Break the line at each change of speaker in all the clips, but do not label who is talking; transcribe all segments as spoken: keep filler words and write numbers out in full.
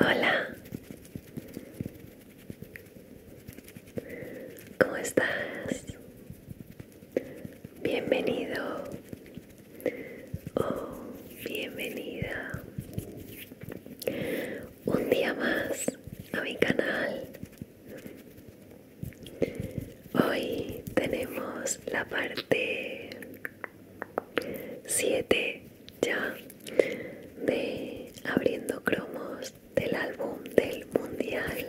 Hola, ¿cómo estás? Bienvenido o bienvenida un día más a mi canal. Hoy tenemos la parte siete ya de Abriendo Cromos del álbum del Mundial.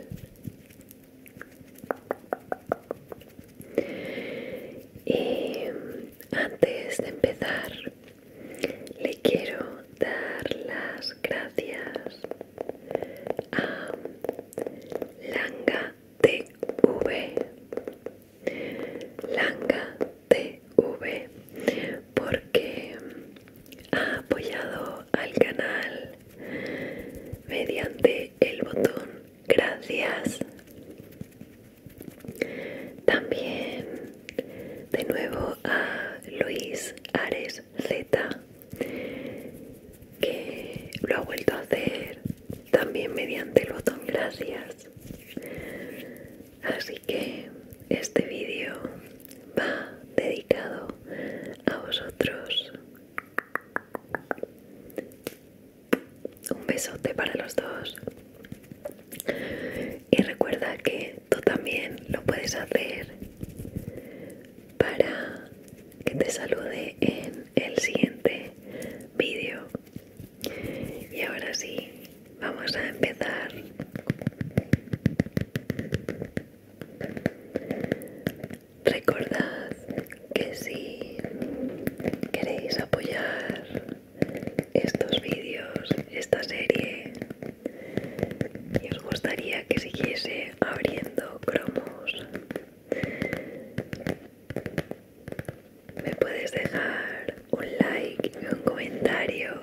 Y antes de empezar, le quiero dar las gracias a Langa T V, Langa T V, porque ha apoyado al canal mediante el botón gracias. También de nuevo a Luis Ares Z, que lo ha vuelto a hacer también mediante el botón gracias. Así que este vídeo va dedicado a vosotros. Un besote para los dos. Y recuerda que tú también lo puedes hacer para que te salude en el siguiente vídeo. Y ahora sí, vamos a empezar. Recordad que si queréis apoyar estos vídeos, esta serie, y os gustaría que siguiese abriendo cromos, me puedes dejar un like y un comentario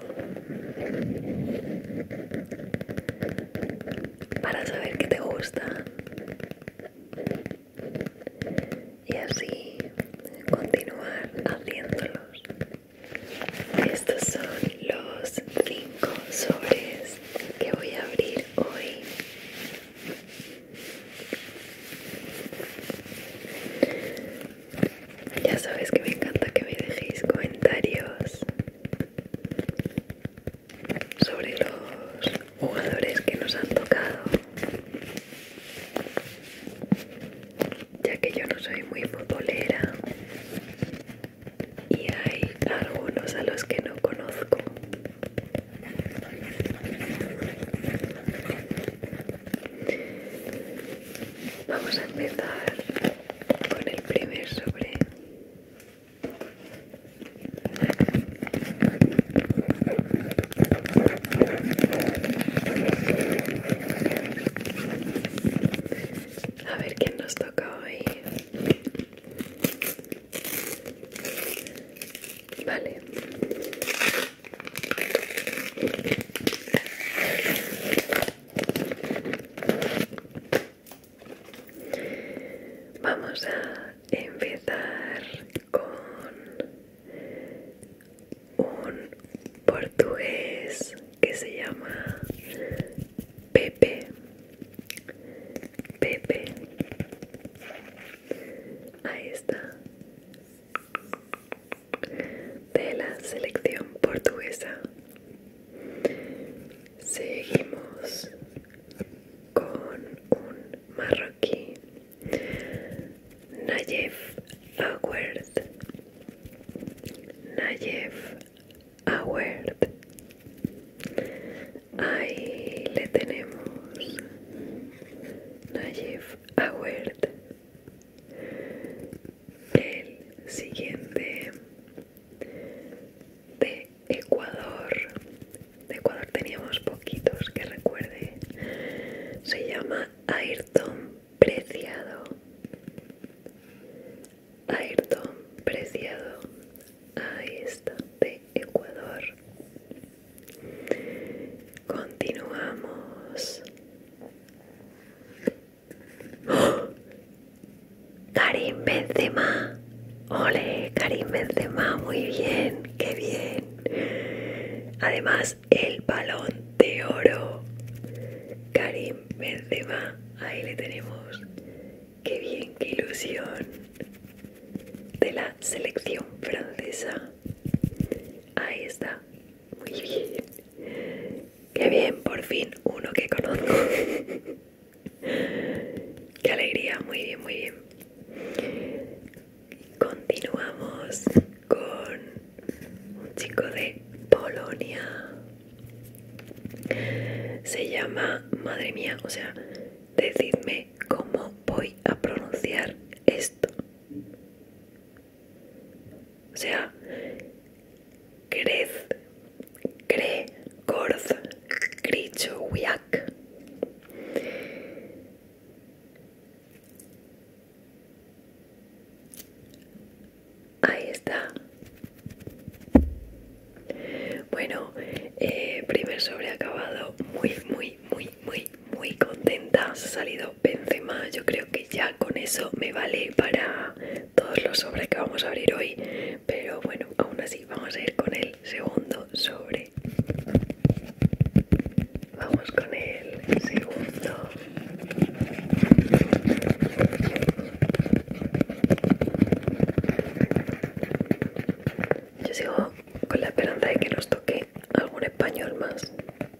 para saber que te gusta y así continuar haciéndolos. Estos son los cinco sobres que voy a abrir hoy. Ya sabes que me encanta que me dejéis comentarios sobre los jugadores que nos han tocado, ya que yo no soy muy futbolera y hay algunos a los que no conozco. Vamos a empezar con el primer sobre. A ver quién nos toca hoy. Vale. Vamos a empezar con un portugués que se llama Pepe. Pepe. Ahí está. De la selección portuguesa. Seguimos con un marroquí, Nayef Aouerd. Nayef Aouerd. Ahí le tenemos. Nayef Aouerd. El siguiente, de Ecuador. De Ecuador teníamos poquitos que recuerde. Se llama Ayrton Preciado. Ayrton Preciado. Ahí está, de Ecuador. Continuamos. ¡Oh! Karim Benzema. Ole, Karim Benzema, muy bien, qué bien. Además, el Balón de Oro Karim Benzema, ahí le tenemos. Qué bien, qué ilusión. De la selección francesa. Ahí está. Muy bien. Qué bien, por fin uno que conozco. Qué alegría, muy bien, muy bien. Continuamos con un chico de Polonia. Se llama, madre mía, o sea, decidme cómo voy a pronunciar esto. O sea, Grez, Gre, Gorz, Grichowiak. Ahí está. Bueno, eh, primer sobre acabado. Muy, muy, muy, muy, muy contenta. Se ha salido Benzema. Yo creo que ya con eso me vale para todos los sobres que vamos a abrir hoy. Pero bueno, aún así vamos a ir con el segundo sobre. Vamos con el segundo. Yo sigo con la esperanza de que nos toque algún español más.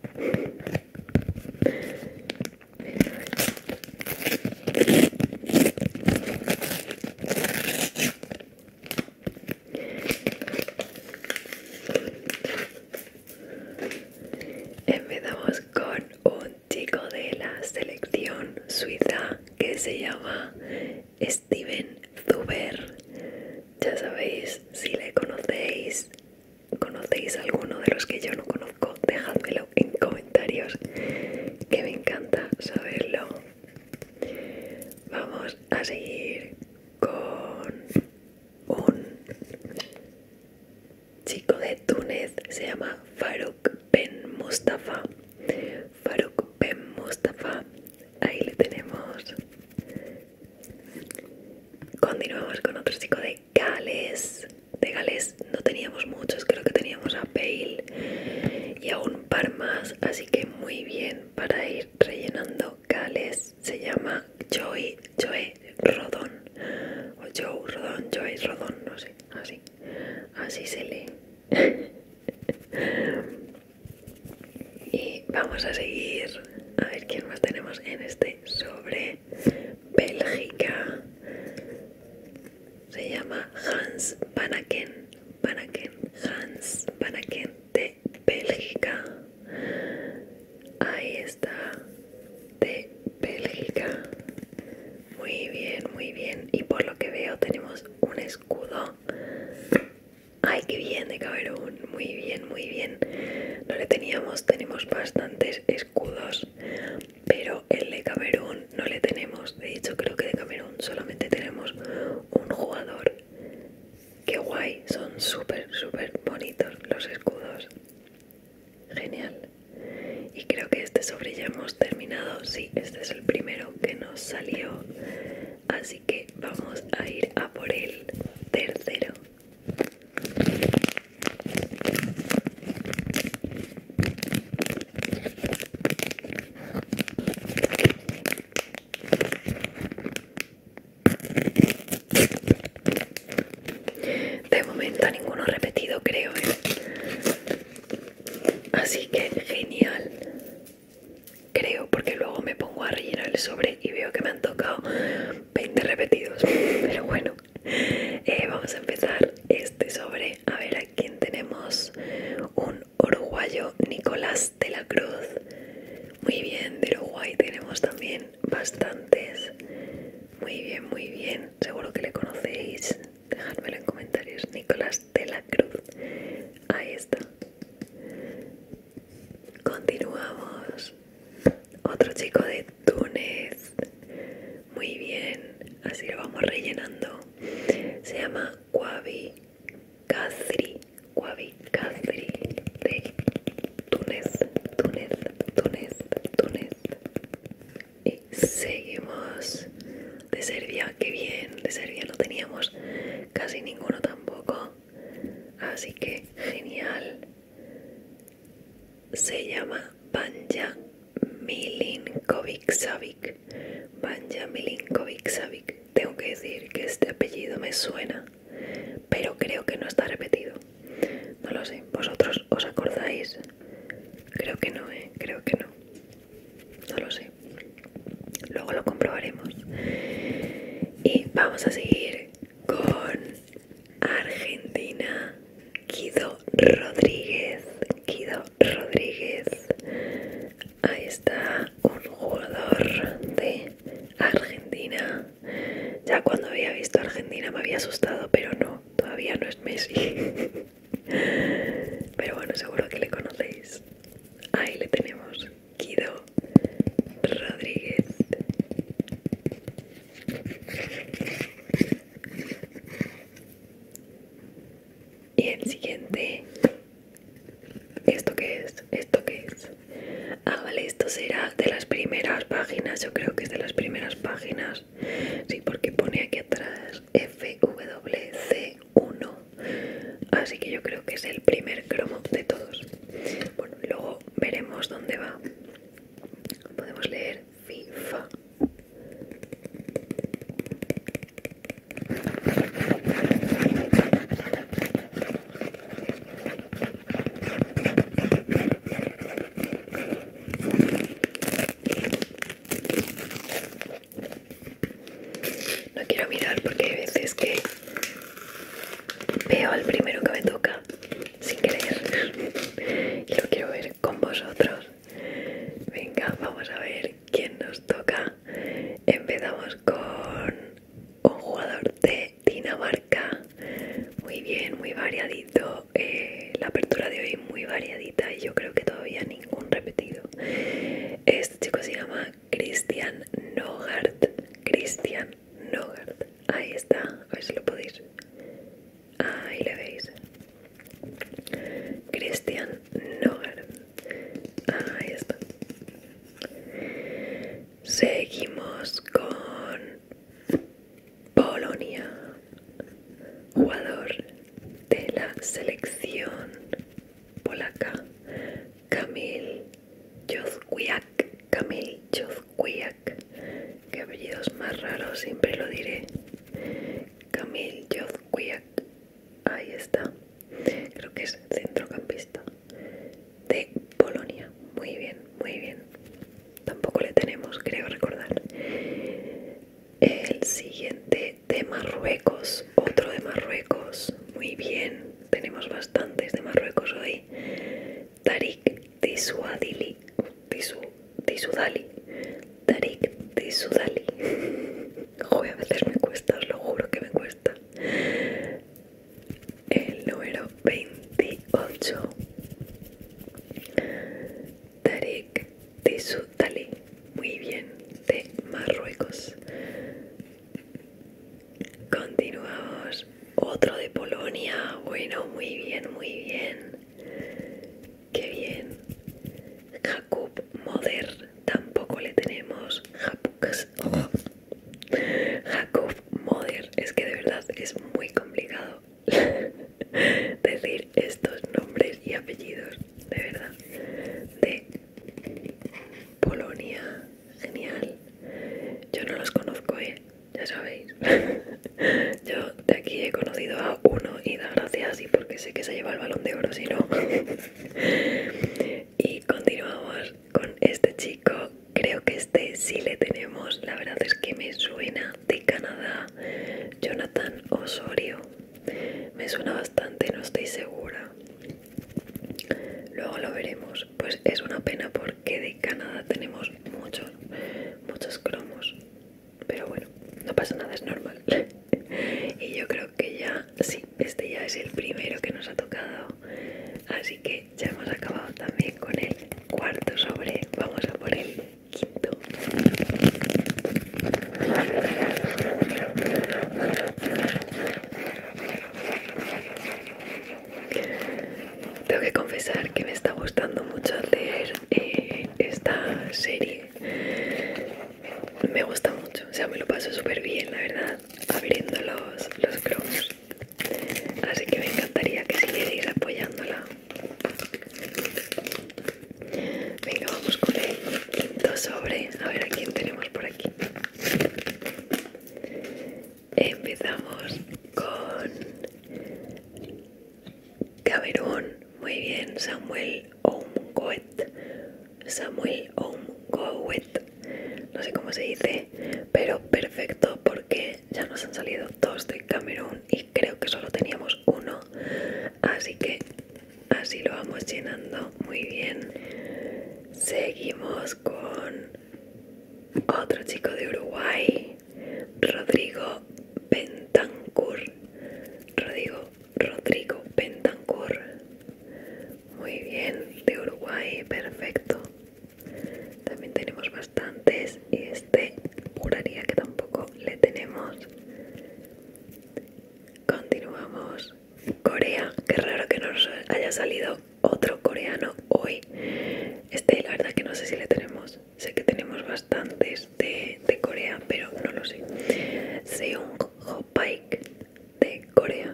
Empezamos con un chico de la selección suiza que se llama Steven Zuber. Ya sabéis, si le conocéis, conocéis alguno de los que yo no conozco, dejádmelo en comentarios, que me encanta saberlo. Vamos a seguir con un chico de Túnez, se llama Farouk Ben Mustafa. Farouk Ben Mustafa, ahí le tenemos. Continuamos con otro chico de Gales. De Gales no teníamos muchos, creo que teníamos a Bale y a un par más, así que muy bien para ir rellenando Gales. Se llama Joy, Joy Rodon, o Joe Rodon, Joy Rodon, no sé, así, así se lee. Y vamos a seguir, a ver quién más tenemos en este sobre. Bélgica. Se llama Hans Panaken. Panaken. Hans Panaken de Bélgica. Ahí está. De Bélgica. Muy bien, muy bien. Y por lo que veo tenemos un escudo. Ay, qué bien, de Camerún. Muy bien, muy bien. No le teníamos, tenemos bastantes escudos, pero el de Camerún no le tenemos. De hecho, creo que de Camerún solamente tenemos un jugador. Qué guay, son súper, súper bonitos los escudos. Genial. Y creo que este sobre ya hemos terminado. Sí, este es el primero que nos salió. Así que vamos a ir a por el tercero. De momento ninguno repetido, creo, ¿eh? Así que genial. Creo, porque luego me pongo a rellenar el sobre y veo que me han tocado veinte repetidos. Pero bueno, eh, vamos a empezar este sobre. A ver a quién tenemos. Un uruguayo, Nicolás de la Cruz. Muy bien, de Uruguay tenemos también bastantes. Muy bien, muy bien. Seguro que le conocéis. Dejádmelo en comentarios. Nicolás de la Cruz. Ahí está. Continuamos. Otro chico de Túnez. Muy bien. Así lo vamos rellenando. Se llama Wabi Kazri. Wabi Kazri de Túnez. Túnez. Túnez. Túnez. Y seguimos. De Serbia, qué bien. De Serbia no teníamos casi ninguno tampoco. Así que genial. Se llama Banja Milinkovic-Savic. Vanja Milinkovic-Savic. Tengo que decir que este apellido me suena, pero creo que no está repetido. No lo sé, ¿vosotros os acordáis? Creo que no, ¿eh? Creo que no. No lo sé. Luego lo comprobaremos. Y vamos a seguir con Argentina. Guido Rodríguez. Guido Rodríguez. Ahí está un jugador de Argentina. Ya cuando había visto a Argentina me había asustado, pero no, todavía no es Messi. Pero bueno, seguro que le conocéis. Ahí le tenemos, Guido Rodríguez. Y el siguiente, ¿esto qué es? ¿Esto qué es? Ah, vale, esto será de las primeras páginas. Yo creo que es de las primeras páginas. Sí, porque pone aquí atrás F W C uno. Así que yo creo que es el primer cromo de todos. Bueno, luego veremos dónde va. Podemos leer FIFA. No quiero mirar porque hay veces que veo al primero que me toca sin querer y lo quiero ver con vosotros. Venga, vamos a ver quién nos toca. Empezamos con un jugador de Dinamarca. Muy bien, muy variadito. Eh, la apertura de hoy muy variadita y yo creo que todavía ningún repetido. Este chico se llama Christian Nogard. Christian Nogard. Ahí está. A ver si lo podéis. Ahí le veis. Christian Nogard. Ahí está. Seguimos con Polonia. Jugador de la selección polaca. Kamil Józwiak. Kamil Józwiak. Qué apellidos más raros, siempre lo diré. Kamil Józwiak. Ahí está. Creo que es centrocampista de Polonia. Muy bien, muy bien. Tampoco le tenemos, creo recordar. El siguiente de Marruecos. Otro de Marruecos. Muy bien. Tenemos bastantes de Marruecos hoy. Tarik Tissoudali. Tissoudali. Tarik Tissoudali. Joder, a veces me cuesta, os lo juro que me cuesta. El número veintiocho. Tarik Tissoudali. Muy bien, de Marruecos. Continuamos. Otro de Polonia. Bueno, muy bien, muy bien. Qué bien. Jakub Moder. Tampoco le tenemos. Jakub Moder. Es que de verdad es muy complicado decir estos nombres y apellidos. De verdad. De Polonia. Genial. Yo no los conozco, eh. Ya sabéis. Yo de aquí he conocido a uno y da gracias y porque sé que se lleva el Balón de Oro, si no. Y continuamos con este chico. Creo que este sí le tenemos. La verdad es que me suena de Canadá. Jonathan Osorio. Me suena bastante, no estoy segura. Luego lo veremos. Pues es una pena porque de Canadá tenemos muchos, muchos cromos. Pero bueno, no pasa nada, es normal. Y yo creo que ya, sí, este ya es el primero que nos ha tocado. Así que ya hemos acabado también con el cuarto sobre. Vamos a por el quinto. Tengo que confesar que me está gustando mucho el de A ver a quién tenemos por aquí. Empezamos con Camerún. Muy bien, Samuel Oumgoet. Samuel Oumgoet. No sé cómo se dice, pero perfecto porque ya nos han salido dos de Camerún y creo que solo teníamos uno. Así que así lo vamos llenando muy bien. Seguimos con otro chico de Uruguay, Rodrigo Bentancur. Rodrigo, Rodrigo Bentancur. Muy bien, de Uruguay, perfecto. También tenemos bastantes y este juraría que tampoco le tenemos. Continuamos. Corea, qué raro que nos haya salido otro coreano hoy. Este la verdad que no sé si le tenemos. Sé que tenemos bastantes de, de Corea, pero no lo sé. Seung Ho Paik de Corea.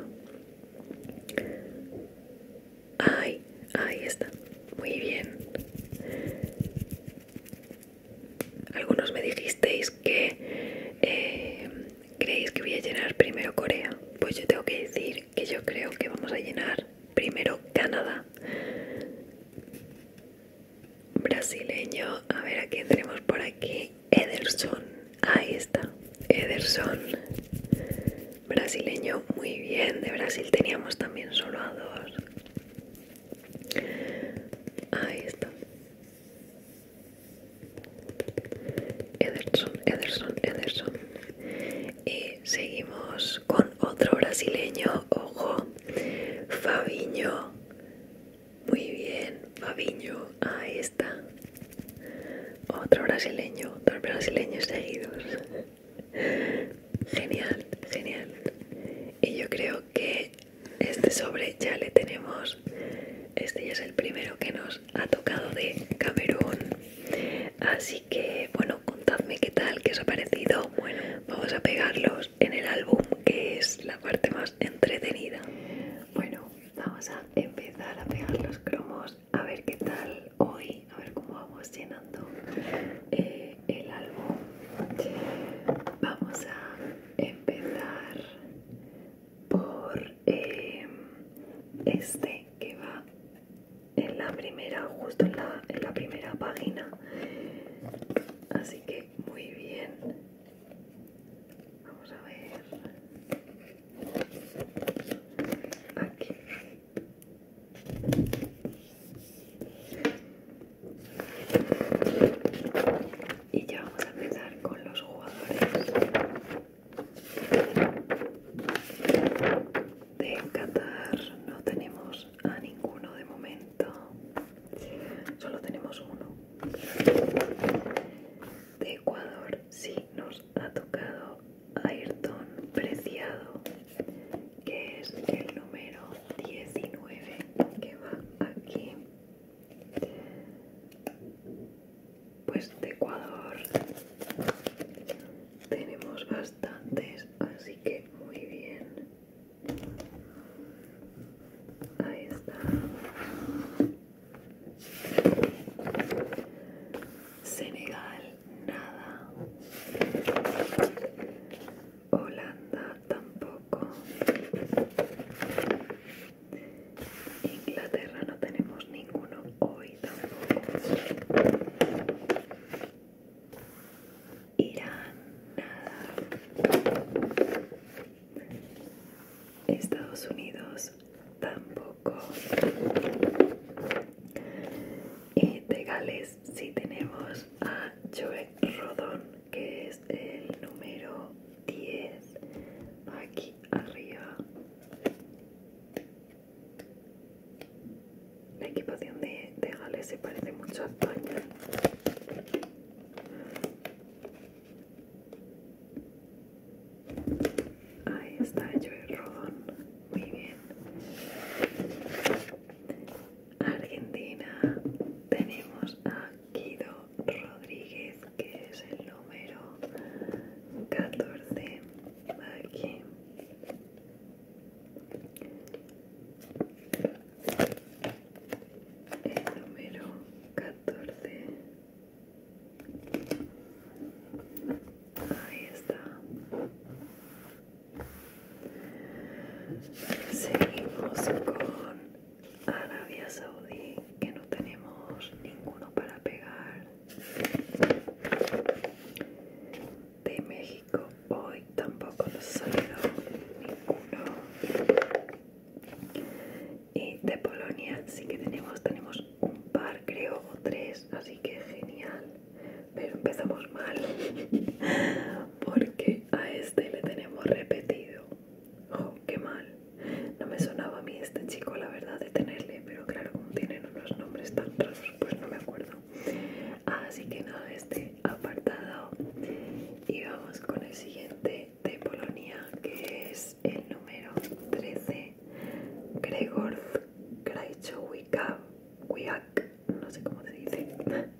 Ay, ahí está. Muy bien. Algunos me dijisteis que eh, creéis que voy a llenar primero Corea. Pues yo tengo que decir que yo creo que vamos a llenar primero Canadá. Brasileño, a ver a quién tenemos por aquí. Ederson, ahí está, Ederson. Brasileño, muy bien. De Brasil teníamos también solo a dos. Ahí está. Ederson, Ederson, Ederson. Y seguimos con otro brasileño, ojo, Fabinho. Muy bien, Fabinho, ahí está. Otro brasileño, dos brasileños seguidos. Genial, genial. Y yo creo que este sobre ya le tenemos. Este ya es el primero que nos ha tocado de Camerún. Así que, bueno, contadme qué tal, qué os ha parecido. Bueno, vamos a pegarlos en el álbum, que es la parte más entretenida. Bueno, vamos a empezar a pegar los cromos, a ver qué tal hoy, a ver cómo vamos llenando eh, el álbum. Vamos a empezar por eh, este que va en la primera, justo en la, en la primera página. Así que muy bien. Vamos a ver. Aquí. Y ya vamos a empezar con los jugadores de Qatar. No tenemos a ninguno de momento. Solo tenemos uno. De Ecuador sí nos ha tocado Ayrton Preciado, que es el número diecinueve, que va aquí. Pues de Ecuador tenemos bastantes, así que muy bien. Ahí está. Senegal, nada. Holanda, tampoco. Inglaterra no tenemos ninguno hoy tampoco. Irán, nada. Estados Unidos, tampoco. Y de Gales sí tenemos a Joe Rodon, que es el número diez, aquí arriba. La equipación de, de Gales se parece mucho a España. Ahí está Joe Rodon, muy bien. Argentina, tenemos a Guido Rodríguez, que es el número catorce, aquí. El número catorce. tres, así que genial. Pero empezamos mal porque a este le tenemos repetido. Oh, qué mal. No me sonaba a mí este chico, la verdad, de tenerle, pero claro, como tienen unos nombres tan raros, pues no me acuerdo. Así que nada, este apartado. Y vamos con el siguiente de Polonia, que es el número trece, Gregor Krajcowicz, no sé cómo se dice.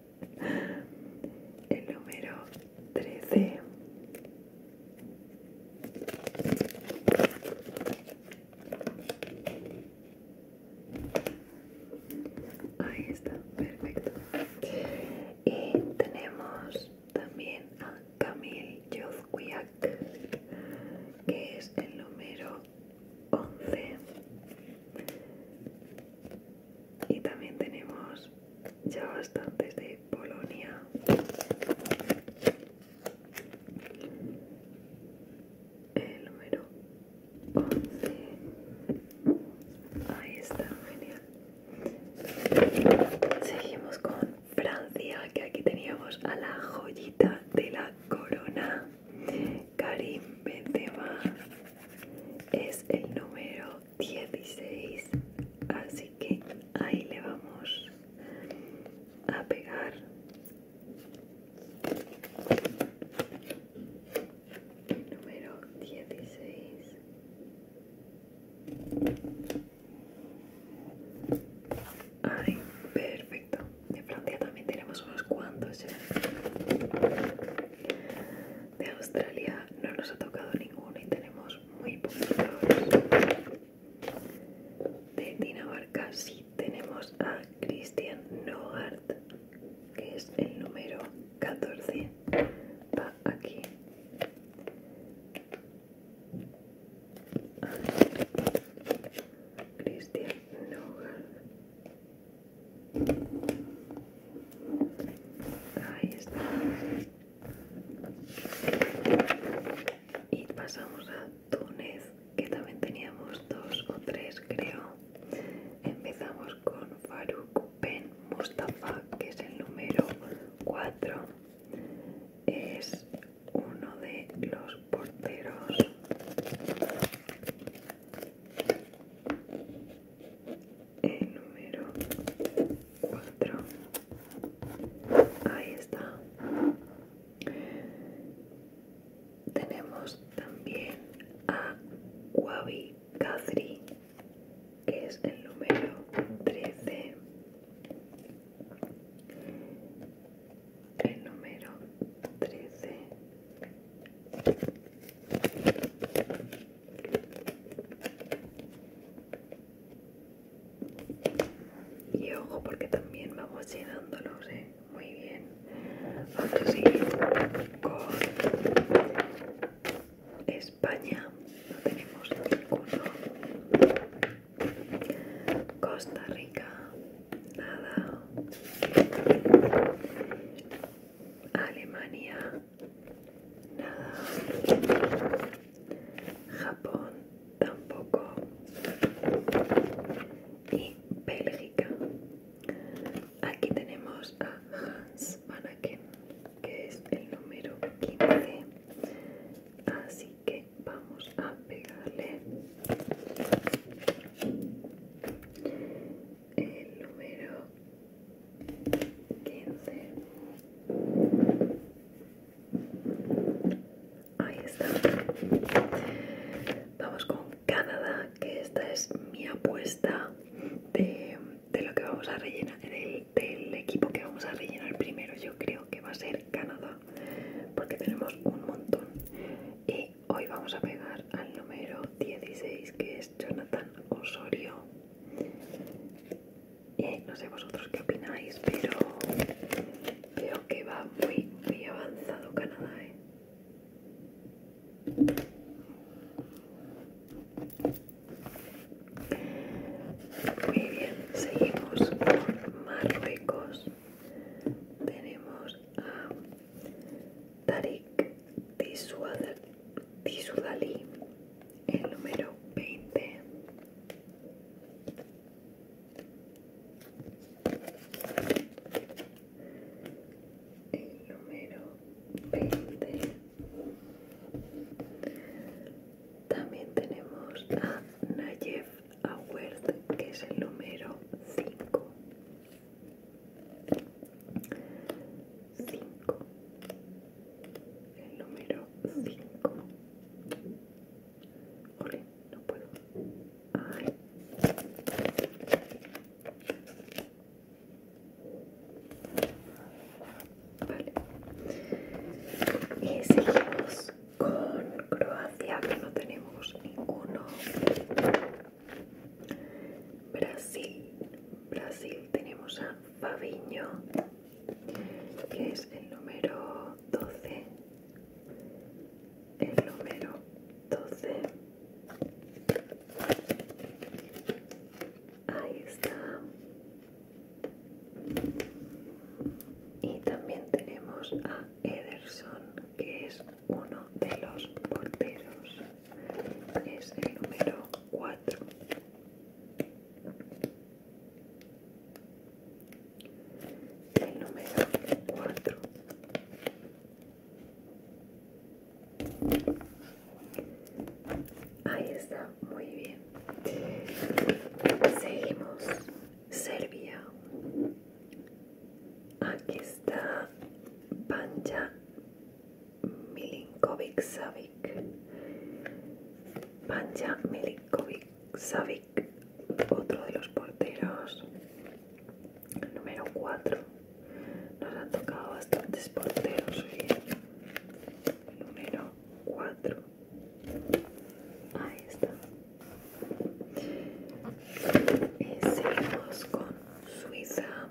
El número trece. Ahí está, perfecto. Y tenemos también a Kamil Józwiak, que es el número once. Y también tenemos ya bastantes de Polonia. El número once. Ahí está, genial. Seguimos con Francia, que aquí teníamos a la joyita de la corona, Karim Benzema. Es el número dieciséis, así que ahí le vamos a pegar. Número dieciséis. Ay, perfecto. De Francia también tenemos unos cuantos ya. De Australia no nos ha tocado ninguno y tenemos muy poquitos. De Dinamarca sí tenemos a Christian Nogard, que es el número catorce. Va aquí. Christian Nogard. Ahí está. Y pasamos a Túnez, que también teníamos dos o tres, creo. Empezamos con Farouk Ben Mustafa, que es el número cuatro. Es uno de los porteros. El número cuatro. Ahí está. Tenemos también a Wabi Kazri, que es el número trece. El número trece. Y ojo, porque también vamos llenándolos, ¿eh? Muy bien. Vamos a seguir con España. No tenemos ninguno. Costa Rica. Nada. Alemania. Nada. Japón. Tampoco. Y Bélgica. Aquí tenemos a Hans Vanaken, que es el número quince. Así que vamos a pegarle el número quince. Ahí está. Vamos con Canadá, que esta es mi apuesta de, de lo que vamos a rellenar, del, del equipo que vamos a rellenar niño, que es el número doce. El número doce. Ahí está. Y también tenemos a Ederson, que es uno de los porteros. Es el número cuatro. El número cuatro. Ahí está, muy bien. Seguimos. Serbia. Aquí está Banja Milinkovic Savic. Banja Milinkovic Savic, otro de los porteros. Número cuatro. Nos han tocado bastantes porteros hoy. Número cuatro. Ahí está. Y seguimos con Suiza.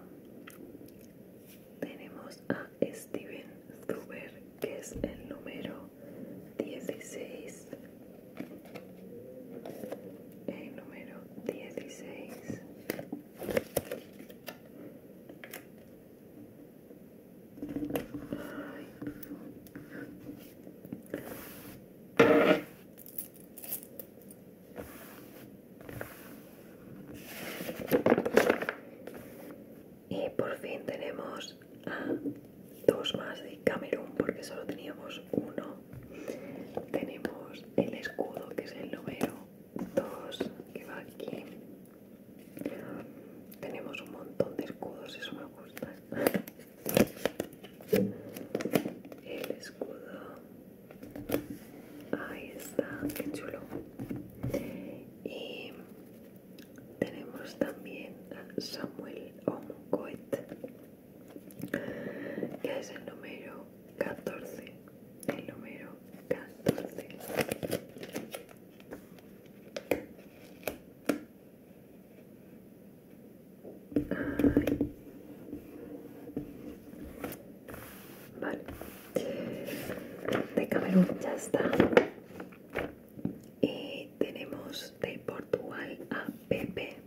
Tenemos a Steven Zuber, que es el número dieciséis. El número dieciséis. Ay. Y por fin tenemos a dos más de Camerún, porque solo teníamos uno. Tenemos el escudo, que es el número dos, que va aquí. Tenemos un montón de escudos, eso me gusta. El escudo. Ahí está, qué chulo. Y tenemos también a Samuel Omgoet, que es el número catorce. El número catorce. Ay. Vale. De Camerún ya está. Y tenemos de Portugal a Pepe,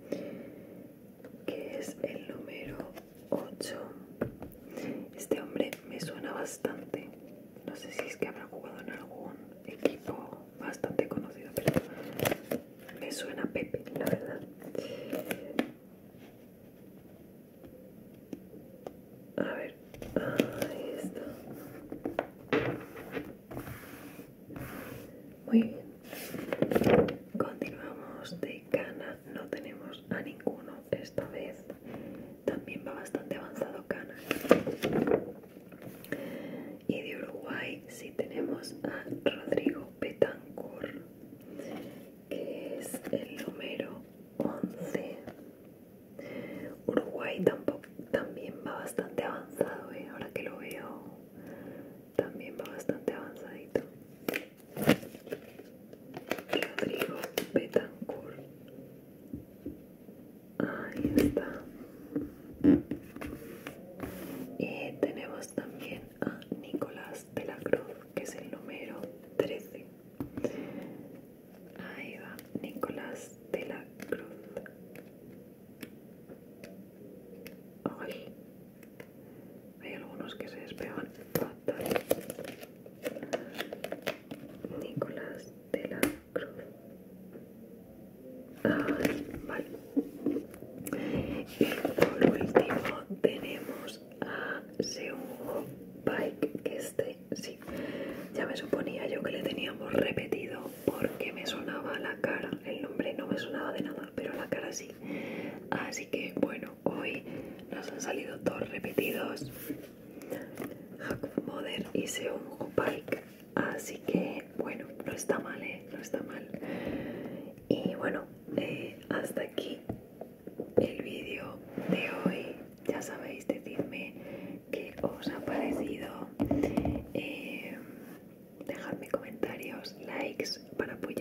que es el número ocho. Este hombre me suena bastante. No sé si es que habrá jugado en algún equipo bastante conocido, pero me suena Pepe, la verdad. A ver, ahí está. Muy bien. Continuamos. De Ghana no tenemos a ninguno esta vez. También va bastante avanzado Ghana. Y de Uruguay sí tenemos a Rodrigo Betancourt, que es el número once. Uruguay tampoco, también va bastante avanzado, ¿eh? Ahora que lo veo, también va bastante avanzadito. Rodrigo Betancourt. Ahí está. Y tenemos también a Nicolás de la Cruz, que es el número trece. Ahí va, Nicolás de la Cruz. Ay, hay algunos que se despegan fatal. Nicolás de la Cruz. Ay, vale. Y por último tenemos a Seunho Baek, que este sí, ya me suponía yo que le teníamos repetido porque me sonaba la cara. El nombre no me sonaba de nada, pero la cara sí. Así que bueno, hoy nos han salido todos repetidos, Jakob Moder y Seunho Baek. Así que bueno, no está mal, ¿eh? No está mal. Y bueno, eh, hasta aquí el vídeo de hoy. Ya sabéis, decidme qué os ha parecido. Eh, dejadme comentarios, likes para apoyar